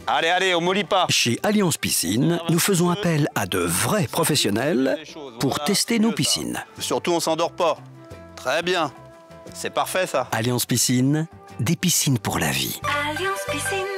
Allez, allez, on mollit pas. Chez Alliance Piscine, nous faisons appel à de vrais professionnels pour tester nos piscines. Surtout, on s'endort pas. Très bien. C'est parfait, ça. Alliance Piscine, des piscines pour la vie. Alliance Piscine.